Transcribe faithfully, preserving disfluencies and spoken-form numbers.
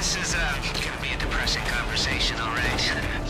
This is uh, gonna be a depressing conversation, all right?